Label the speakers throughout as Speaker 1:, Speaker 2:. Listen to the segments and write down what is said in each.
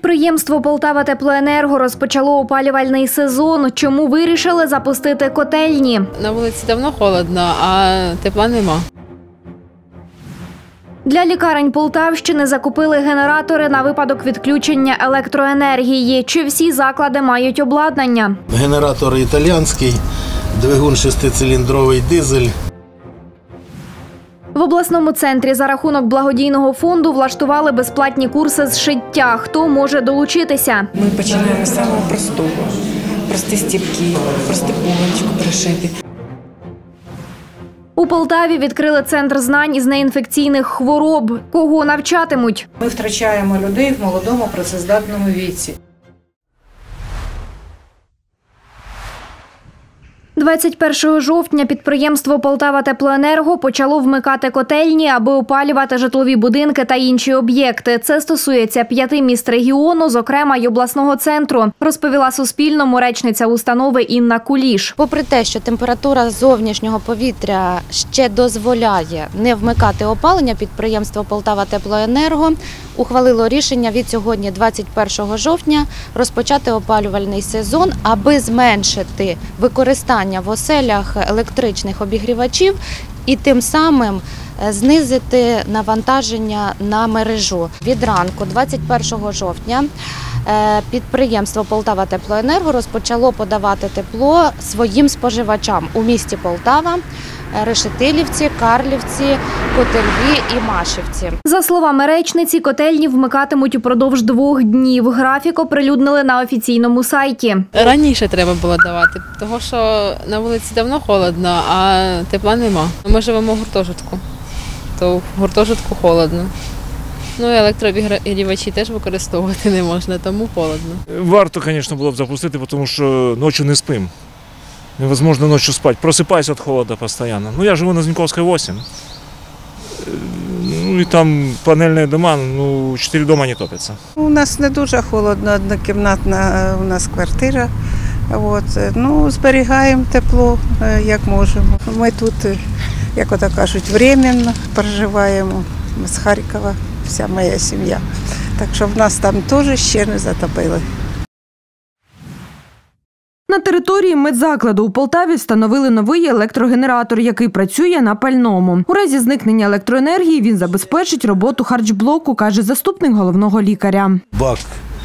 Speaker 1: Підприємство «Полтаватеплоенерго» розпочало опалювальний сезон. Чому вирішили запустити котельні?
Speaker 2: На вулиці давно холодно, а тепла нема.
Speaker 1: Для лікарень Полтавщини закупили генератори на випадок відключення електроенергії. Чи всі заклади мають обладнання?
Speaker 3: Генератор італійський, двигун 6-циліндровий дизель.
Speaker 1: В обласному центрі за рахунок благодійного фонду влаштували безплатні курси з шиття. Хто може долучитися?
Speaker 4: Ми починаємо з самого простого. Прості стіпки, прості пуговичку пришити.
Speaker 1: У Полтаві відкрили центр знань із неінфекційних хвороб. Кого навчатимуть?
Speaker 5: Ми втрачаємо людей в молодому працездатному віці.
Speaker 1: 21 жовтня підприємство «Полтаватеплоенерго» почало вмикати котельні, аби опалювати житлові будинки та інші об'єкти. Це стосується 5 міст регіону, зокрема й обласного центру, розповіла Суспільному речниця установи Інна Куліш.
Speaker 6: Попри те, що температура зовнішнього повітря ще дозволяє не вмикати опалення, підприємство «Полтаватеплоенерго» ухвалило рішення від сьогодні, 21 жовтня, розпочати опалювальний сезон, аби зменшити використання в оселях електричних обігрівачів і тим самим знизити навантаження на мережу. Від ранку 21 жовтня підприємство «Полтаватеплоенерго» розпочало подавати тепло своїм споживачам у місті Полтава, Решетилівці, Карлівці, Котельві і Машівці.
Speaker 1: За словами речниці, котельні вмикатимуть упродовж 2 днів. Графік оприлюднили на офіційному сайті.
Speaker 2: Раніше треба було давати, тому що на вулиці давно холодно, а тепла нема. Ми живемо в гуртожитку, то в гуртожитку холодно. Ну і електрообігрівачі теж використовувати не можна, тому холодно.
Speaker 7: Варто, звісно, було б запустити, тому що ночі не спимо. Невозможно ночью спать. Просыпаюсь от холода постоянно. Ну, я живу на Зіньковській 8. Ну, і там панельні дома, 4 дома не топляться.
Speaker 8: У нас не дуже холодно, однокімнатна у нас квартира. Зберігаємо тепло, як можемо. Ми тут, як ото кажуть, временно проживаємо. Ми з Харкова, вся моя сім'я. Так що в нас там теж ще не затопили.
Speaker 9: На території медзакладу у Полтаві встановили новий електрогенератор, який працює на пальному. У разі зникнення електроенергії він забезпечить роботу харчблоку, каже заступник головного лікаря.
Speaker 3: Бак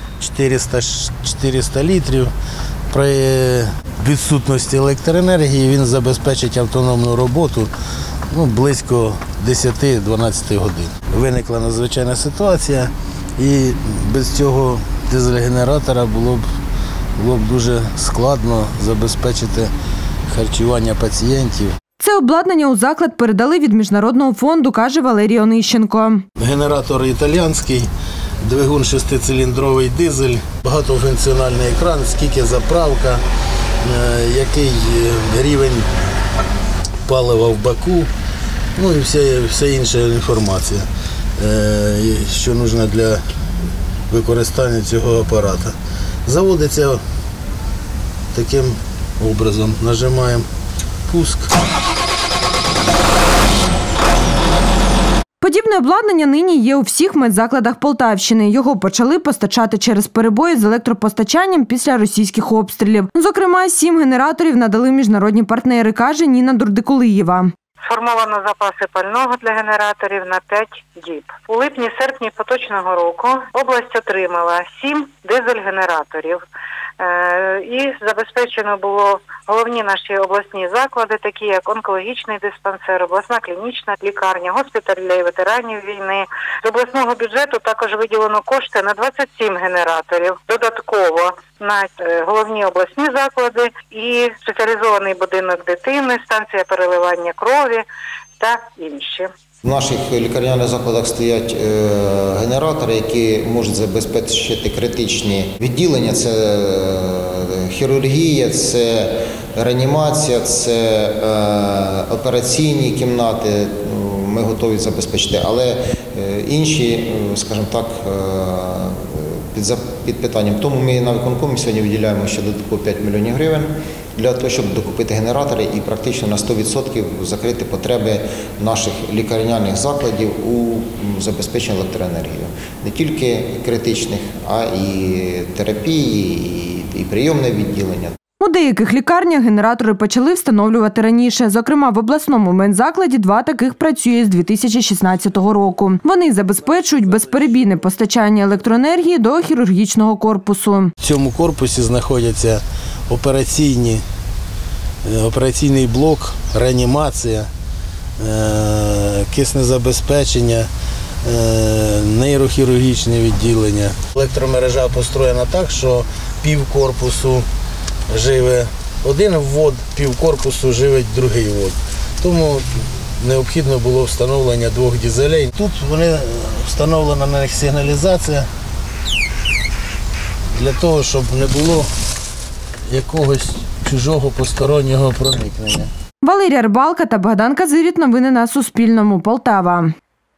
Speaker 3: 400 літрів. При відсутності електроенергії він забезпечить автономну роботу близько 10-12 годин. Виникла надзвичайна ситуація і без цього дизель-генератора було б дуже складно забезпечити харчування пацієнтів.
Speaker 9: Це обладнання у заклад передали від Міжнародного фонду, каже Валерій Онищенко.
Speaker 3: Генератор італійський, двигун 6-циліндровий дизель, багатофункціональний екран, скільки заправка, який рівень палива в баку, і вся інша інформація, що потрібно для використання цього апарата. Заводиться таким образом. Нажимаємо пуск.
Speaker 9: Подібне обладнання нині є у всіх медзакладах Полтавщини. Його почали постачати через перебої з електропостачанням після російських обстрілів. Зокрема, 7 генераторів надали міжнародні партнери, каже Ніна Дурдикулиєва.
Speaker 5: Сформовано запаси пального для генераторів на 5 діб. У липні-серпні поточного року область отримала 7 дизель-генераторів. І забезпечено було головні наші обласні заклади, такі як онкологічний диспансер, обласна клінічна лікарня, госпіталь для ветеранів війни. З обласного бюджету також виділено кошти на 27 генераторів. Додатково на головні обласні заклади і спеціалізований будинок дитини, станція переливання крові та інші.
Speaker 10: В наших лікарняних закладах стоять генератори, які можуть забезпечити критичні відділення. Це хірургія, це реанімація, це операційні кімнати. Ми готові забезпечити, але інші, скажімо так, під питанням. Тому ми на виконкомі сьогодні виділяємо ще додатково 5 мільйонів гривень для того, щоб докупити генератори і практично на 100% закрити потреби наших лікарняних закладів у забезпеченні електроенергією. Не тільки критичних, а і терапії, і прийомне відділення.
Speaker 9: У деяких лікарнях генератори почали встановлювати раніше. Зокрема, в обласному медзакладі 2 таких працює з 2016 року. Вони забезпечують безперебійне постачання електроенергії до хірургічного корпусу.
Speaker 3: В цьому корпусі знаходяться операційний блок, реанімація, киснезабезпечення, нейрохірургічне відділення. Електромережа построєна так, що півкорпусу живе один ввод, півкорпусу живе другий ввод. Тому необхідно було встановлення 2 дизелей. Тут встановлена на них сигналізація для того, щоб не було якогось чужого постороннього проникнення.
Speaker 9: Валерія Рибалка та Богдан Казиріт. Новини на Суспільному. Полтава.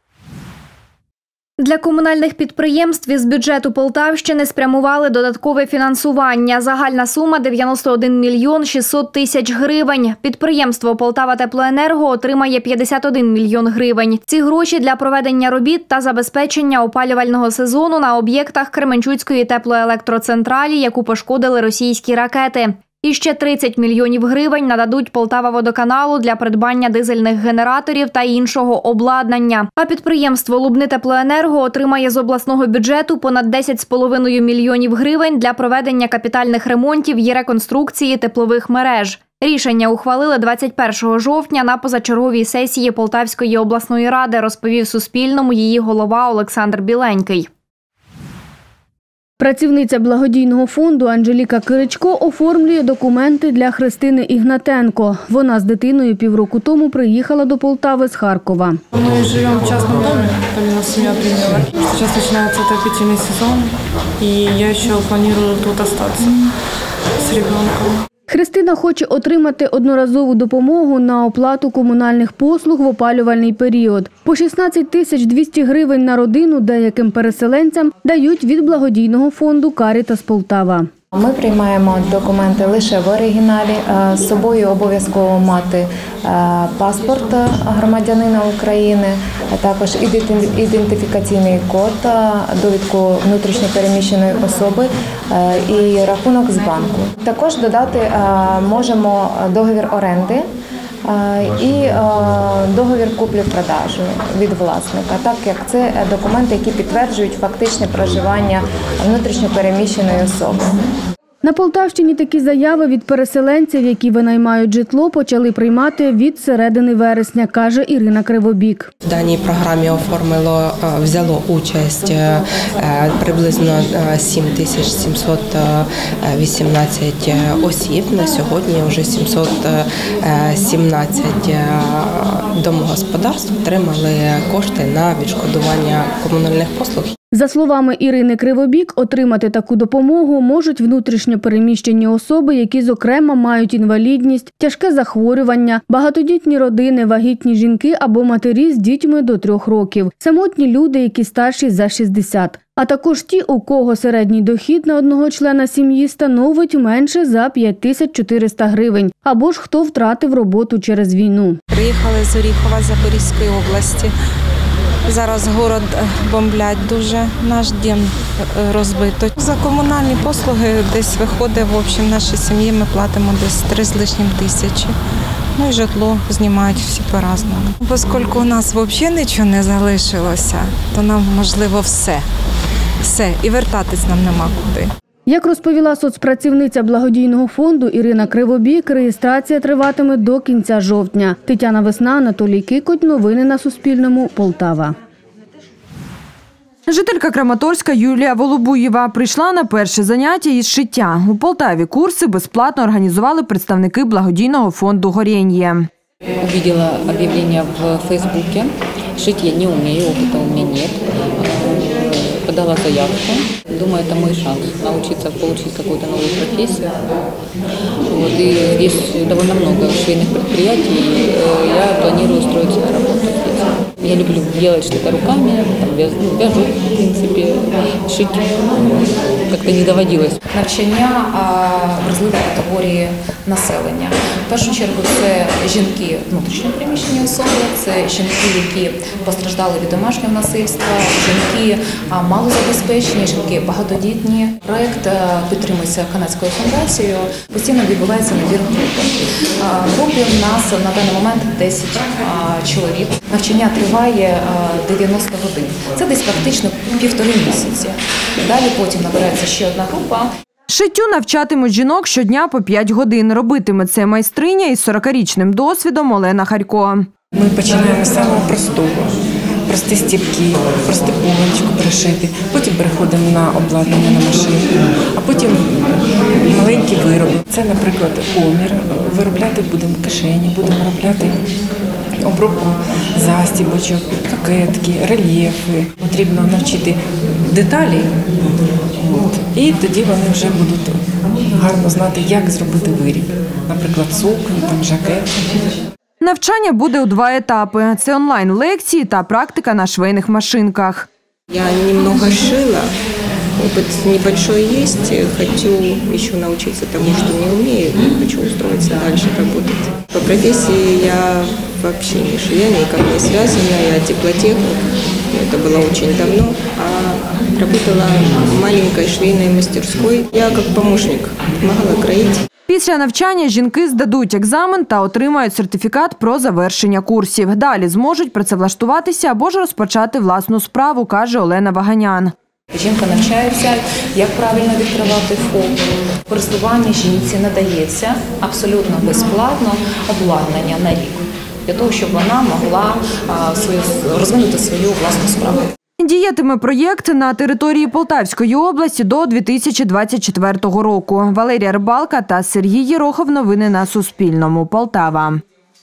Speaker 1: Для комунальних підприємств із бюджету Полтавщини спрямували додаткове фінансування. Загальна сума – 91 мільйон 600 тисяч гривень. Підприємство «Полтава-Теплоенерго» отримає 51 мільйон гривень. Ці гроші для проведення робіт та забезпечення опалювального сезону на об'єктах Кременчуцької теплоелектроцентралі, яку пошкодили російські ракети. І ще 30 мільйонів гривень нададуть Полтава-Водоканалу для придбання дизельних генераторів та іншого обладнання. А підприємство «Лубнитеплоенерго» отримає з обласного бюджету понад 10,5 мільйонів гривень для проведення капітальних ремонтів і реконструкції теплових мереж. Рішення ухвалили 21 жовтня на позачерговій сесії Полтавської обласної ради, розповів Суспільному її голова Олександр Біленький.
Speaker 11: Працівниця благодійного фонду Анжеліка Киричко оформлює документи для Христини Ігнатенко. Вона з дитиною півроку тому приїхала до Полтави з Харкова.
Speaker 12: Ми живемо в частному домі, там нас сім'я прийняла. Зараз починається отопительний сезон, і я ще планую тут залишатися з ребенком.
Speaker 11: Христина хоче отримати одноразову допомогу на оплату комунальних послуг в опалювальний період. По 16 200 гривень на родину деяким переселенцям дають від благодійного фонду «Карітас Полтава».
Speaker 13: Ми приймаємо документи лише в оригіналі. З собою обов'язково мати паспорт громадянина України, а також ідентифікаційний код, довідку внутрішньопереміщеної особи і рахунок з банку. Також додати можемо договір оренди і договір куплі-продажу від власника, так як це документи, які підтверджують фактичне проживання внутрішньопереміщеної особи.
Speaker 11: На Полтавщині такі заяви від переселенців, які винаймають житло, почали приймати від середини вересня, каже Ірина Кривобік.
Speaker 14: В даній програмі взяло участь приблизно 7718 осіб. На сьогодні вже 717 домогосподарств отримали кошти на відшкодування комунальних послуг.
Speaker 11: За словами Ірини Кривобік, отримати таку допомогу можуть внутрішньо переміщені особи, які, зокрема, мають інвалідність, тяжке захворювання, багатодітні родини, вагітні жінки або матері з дітьми до 3 років, самотні люди, які старші за 60. А також ті, у кого середній дохід на одного члена сім'ї становить менше за 5400 гривень, або ж хто втратив роботу через війну.
Speaker 15: Приїхали з Оріхова, Запорізької області. Зараз город бомблять дуже, наш дім розбито. За комунальні послуги десь виходить, в общем, нашій сім'ї ми платимо десь 3 з лишнім тисячі. Ну і житло знімають всі по-разному. Оскільки у нас взагалі нічого не залишилося, то нам можливо все. І вертатись нам нема куди.
Speaker 11: Як розповіла соцпрацівниця благодійного фонду Ірина Кривобік, реєстрація триватиме до кінця жовтня. Тетяна Весна, Анатолій Кикоть. Новини на Суспільному. Полтава.
Speaker 9: Жителька Краматорська Юлія Волобуєва прийшла на перше заняття із шиття. У Полтаві курси безплатно організували представники благодійного фонду «Горєн'є».
Speaker 16: Увидела объявление в Фейсбуке. Шить я не умею, опыта у меня нет. Подала заявку. Думаю, это мой шанс научиться получить какую-то новую профессию. Вот, и здесь довольно много швейных предприятий. Я планирую устроиться на работу здесь. Я люблю делать что-то руками, там, вяжу, в принципе, шить. Как как-то не доводилось.
Speaker 17: Навчання вразливої категорії населення. В першу чергу це жінки внутрішньопереміщені особи, це жінки, які постраждали від домашнього насильства, жінки малозабезпечені, жінки багатодітні. Проект підтримується канадською фундацією. Постійно відбувається набір групи. Групі в нас на даний момент 10 чоловік. Навчання триває 90 годин. Це десь практично 1,5 місяці. Далі потім набирається ще одна група.
Speaker 9: Шиттю навчатимуть жінок щодня по 5 годин. Робитиме це майстриня із 40-річним досвідом Олена Харько.
Speaker 4: Ми починаємо з самого простого. Прості стіпки, прості пуговичку пришити. Потім переходимо на обладнання, на машину, а потім маленькі вироби. Це, наприклад, комір. Виробляти будемо кишені, будемо виробляти обробку застібочок, кокетки, рельєфи. Потрібно навчити деталі, і тоді вони вже будуть гарно знати, як зробити виріб. Наприклад, сукню, жакет.
Speaker 9: Навчання буде у 2 етапи. Це онлайн-лекції та практика на швейних машинках.
Speaker 18: Я немного шила, опыт небольшой есть, хочу еще научиться тому, что не умею, и хочу устроиться дальше работать. По профессии я вообще не швея, никак не связана, я теплотехник, это было очень давно, а работала в маленькой швейной мастерской, я как помощник помогала кроить.
Speaker 9: Після навчання жінки здадуть екзамен та отримають сертифікат про завершення курсів. Далі зможуть працевлаштуватися або ж розпочати власну справу, каже Олена Ваганян.
Speaker 17: Жінка навчається, як правильно відкривати ФОП. Користування жінці надається абсолютно безплатно обладнання на рік, для того, щоб вона могла розвинути свою власну справу.
Speaker 9: Діятиме проєкт на території Полтавської області до 2024 року. Валерія Рибалка та Сергій Єрохов. Новини на Суспільному. Полтава.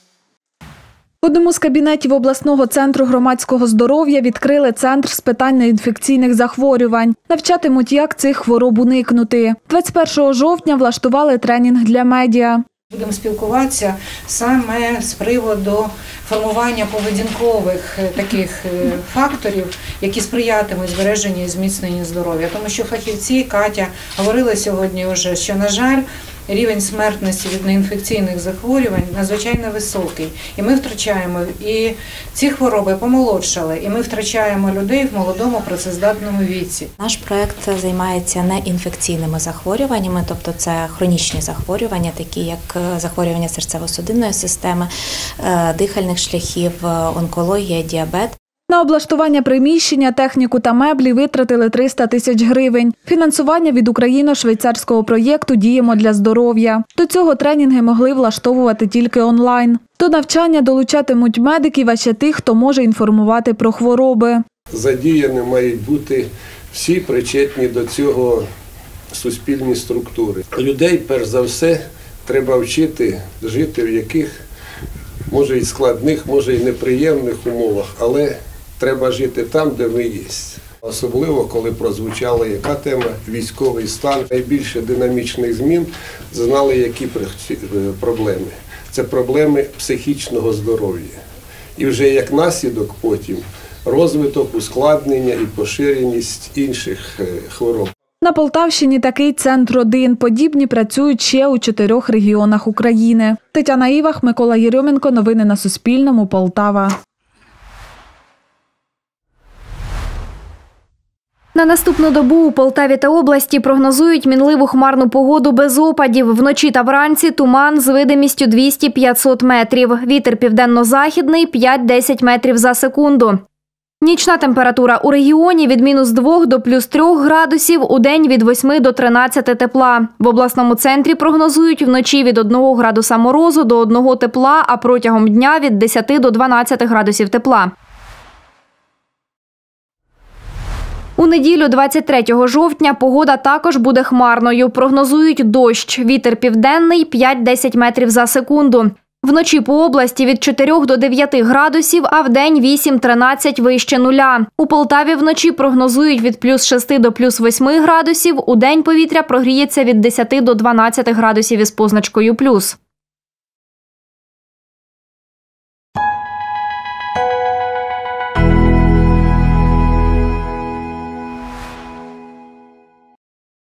Speaker 11: В одному з кабінетів обласного центру громадського здоров'я відкрили центр з питань неінфекційних захворювань. Навчатимуть, як цих хвороб уникнути. 21 жовтня влаштували тренінг для медіа.
Speaker 19: Будемо спілкуватися саме з приводу формування поведінкових таких факторів, які сприятимуть збереженню і зміцненню здоров'я. Тому що фахівці, Катя, говорили сьогодні вже, що, на жаль, рівень смертності від неінфекційних захворювань надзвичайно високий. І ми втрачаємо, і ці хвороби помолодшали, і ми втрачаємо людей в молодому працездатному віці.
Speaker 20: Наш проект займається неінфекційними захворюваннями, тобто це хронічні захворювання, такі як захворювання серцево-судинної системи, дихальних шляхів, онкологія, діабет.
Speaker 11: На облаштування приміщення, техніку та меблі витратили 300 тисяч гривень. Фінансування від україно-швейцарського проєкту «Діємо для здоров'я». До цього тренінги могли влаштовувати тільки онлайн. До навчання долучатимуть медиків, а ще тих, хто може інформувати про хвороби.
Speaker 21: Задіяні мають бути всі причетні до цього суспільні структури. Людей, перш за все, треба вчити жити в яких, може і складних, може і неприємних умовах, але треба жити там, де ми є. Особливо, коли прозвучала яка тема – військовий стан. Найбільше динамічних змін знали, які проблеми. Це проблеми психічного здоров'я. І вже як наслідок потім розвиток, ускладнення і поширеність інших хвороб.
Speaker 11: На Полтавщині такий центр один. Подібні працюють ще у 4 регіонах України. Тетяна Івах, Микола Єрьоменко. Новини на Суспільному. Полтава.
Speaker 1: На наступну добу у Полтаві та області прогнозують мінливу хмарну погоду без опадів. Вночі та вранці туман з видимістю 200-500 метрів. Вітер південно-західний 5-10 метрів за секунду. Нічна температура у регіоні від -2 до +3 градусів, удень від 8 до 13 тепла. В обласному центрі прогнозують вночі від 1 градуса морозу до 1 тепла, а протягом дня від 10 до 12 градусів тепла. У неділю 23 жовтня погода також буде хмарною. Прогнозують дощ. Вітер південний 5-10 метрів за секунду. Вночі по області від 4 до 9 градусів, а вдень 8-13 вище нуля. У Полтаві вночі прогнозують від +6 до +8 градусів, удень повітря прогріється від 10 до 12 градусів із позначкою плюс.